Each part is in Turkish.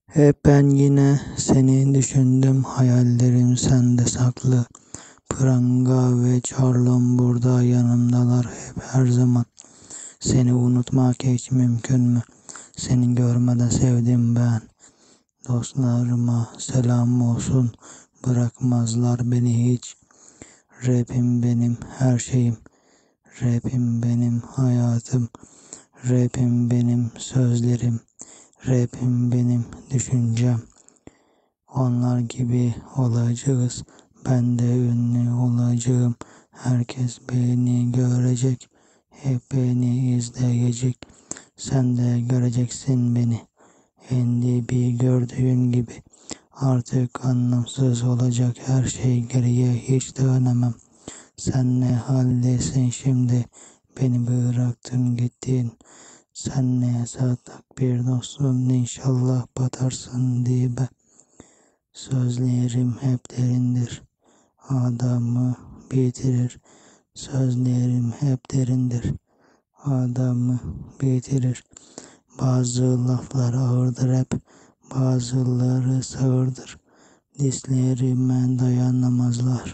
Hep ben yine seni düşündüm, hayallerim sende saklı. Pranga ve Charlon burada yanımdalar hep her zaman. Seni unutmak hiç mümkün mü? Seni görmeden sevdim ben. Dostlarıma selam olsun, bırakmazlar beni hiç. Rapim benim her şeyim, rapim benim hayatım, rapim benim sözlerim, rapim benim düşüncem. Onlar gibi olacağız, ben de ünlü olacağım. Herkes beni görecek, hep beni izleyecek. Sen de göreceksin beni, en dibi gördüğün gibi. Artık anlamsız olacak her şey, geriye hiç dönemem. Sen ne haldesin şimdi, beni bıraktın gittin. Sen ne sadık bir dostsun, inşallah batarsın dibe. Sözlerim hep derindir, adamı bitirir. Sözlerim hep derindir, adamı bitirir. Bazı laflar ağırdır hep, bazıları sağırdır. Dizlerime dayanamazlar.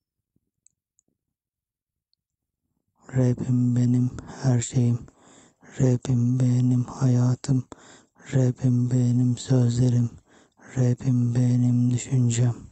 Rapim benim her şeyim, rapim benim hayatım, rapim benim sözlerim, rapim benim düşüncem.